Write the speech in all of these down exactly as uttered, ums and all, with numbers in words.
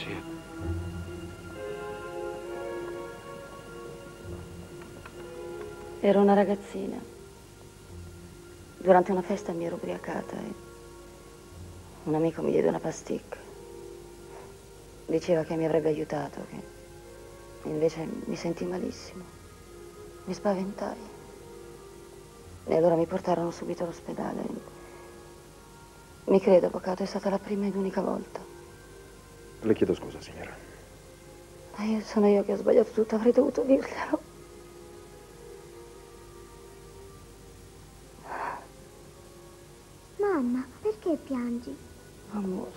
Lucia. Ero una ragazzina. Durante una festa mi ero ubriacata e un amico mi diede una pasticca. Diceva che mi avrebbe aiutato, che invece mi sentii malissimo. Mi spaventai. E allora mi portarono subito all'ospedale. Mi credo, avvocato, è stata la prima ed unica volta. Le chiedo scusa, signora. Ma io sono io che ho sbagliato tutto, avrei dovuto dirglielo. Mamma, perché piangi? Amore.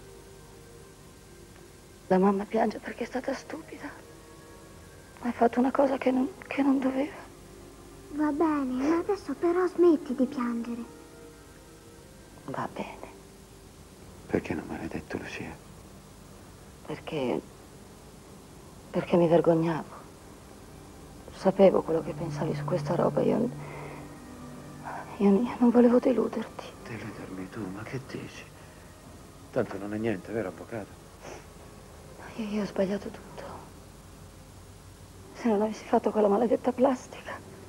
La mamma piange perché è stata stupida. Hai fatto una cosa che non, che non doveva. Va bene, ma adesso però smetti di piangere. Va bene. Perché non me l'hai detto, Lucia? Perché... perché mi vergognavo. Sapevo quello che pensavi su questa roba. Io... io, io non volevo deluderti. Deludermi tu? Ma che dici? Tanto non è niente, vero, avvocato? Io, io ho sbagliato tutto. Se non avessi fatto quella maledetta plastica.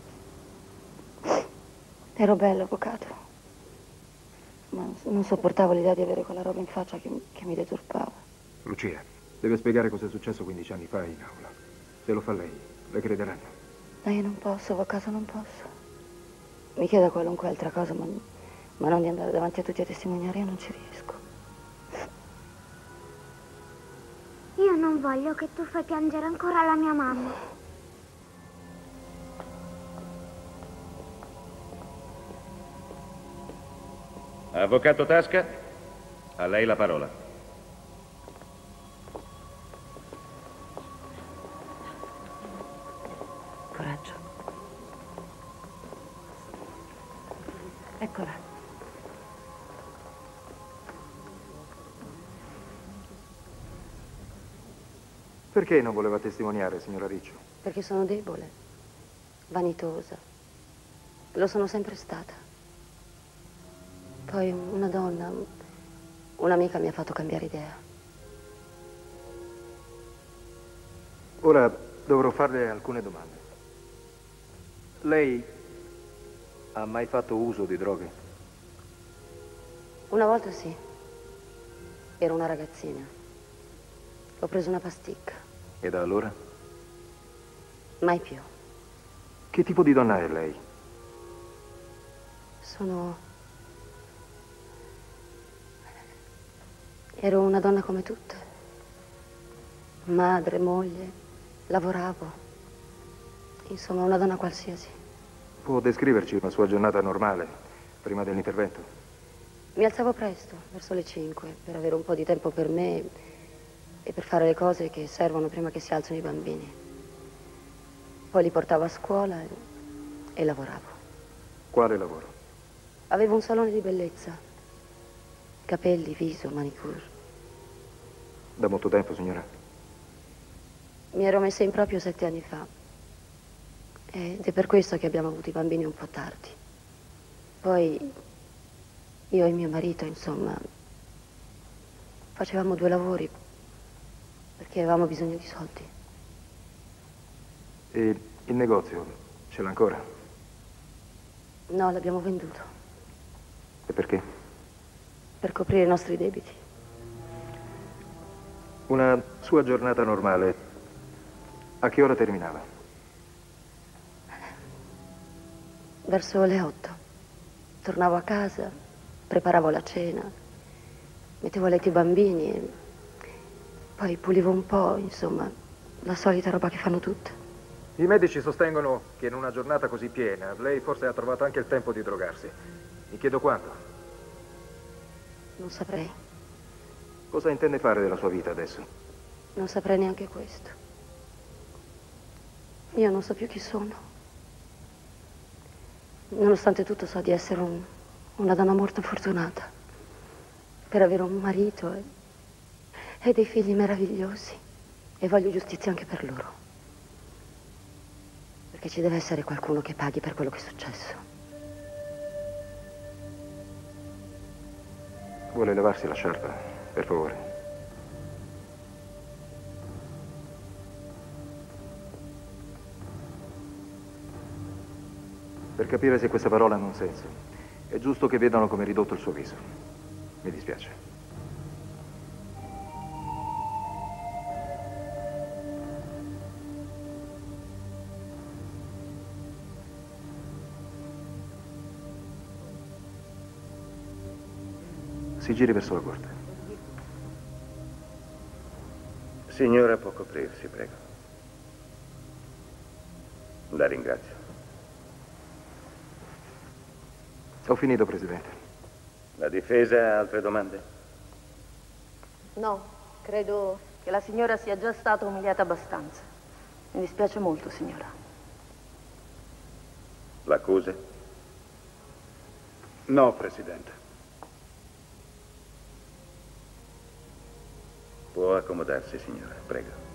Ero bello, avvocato. Ma non sopportavo l'idea di avere quella roba in faccia che, che mi deturpava. Lucia, deve spiegare cosa è successo quindici anni fa in aula. Se lo fa lei, le crederanno. Ma io non posso, avvocato, non posso. Mi chieda qualunque altra cosa, ma, ma non di andare davanti a tutti a testimoniare, io non ci riesco. Io non voglio che tu fai piangere ancora la mia mamma. Avvocato Tasca, a lei la parola. Coraggio. Eccola. Perché non voleva testimoniare, signora Riccio? Perché sono debole, vanitosa. Lo sono sempre stata. Poi una donna, un'amica mi ha fatto cambiare idea. Ora dovrò farle alcune domande. Lei ha mai fatto uso di droghe? Una volta sì. Ero una ragazzina. Ho preso una pasticca. E da allora? Mai più. Che tipo di donna è lei? Sono... Ero una donna come tutte. Madre, moglie, lavoravo. Insomma, una donna qualsiasi. Può descriverci una sua giornata normale, prima dell'intervento? Mi alzavo presto, verso le cinque, per avere un po' di tempo per me e per fare le cose che servono prima che si alzino i bambini. Poi li portavo a scuola e, e lavoravo. Quale lavoro? Avevo un salone di bellezza. Capelli, viso, manicure. Da molto tempo, signora? Mi ero messa in proprio sette anni fa. Ed è per questo che abbiamo avuto i bambini un po' tardi. Poi io e mio marito, insomma, facevamo due lavori perché avevamo bisogno di soldi. E il negozio ce l'ha ancora? No, l'abbiamo venduto. E perché? Per coprire i nostri debiti. Una sua giornata normale, a che ora terminava? Verso le otto. Tornavo a casa, preparavo la cena, mettevo a letto i bambini e poi pulivo un po', insomma, la solita roba che fanno tutte. I medici sostengono che in una giornata così piena lei forse ha trovato anche il tempo di drogarsi. Mi chiedo quanto. Non saprei. Cosa intende fare della sua vita adesso? Non saprei neanche questo. Io non so più chi sono. Nonostante tutto so di essere un, una donna molto fortunata. Per avere un marito e, e dei figli meravigliosi. E voglio giustizia anche per loro. Perché ci deve essere qualcuno che paghi per quello che è successo. Vuole levarsi la sciarpa, per favore. Per capire se queste parole hanno un senso, è giusto che vedano come è ridotto il suo viso. Mi dispiace. Si giri verso la corte. Signora, può coprirsi, prego. La ringrazio. Ho finito, Presidente. La difesa ha altre domande? No, credo che la signora sia già stata umiliata abbastanza. Mi dispiace molto, signora. L'accusa? No, Presidente. Può accomodarsi, signora, prego.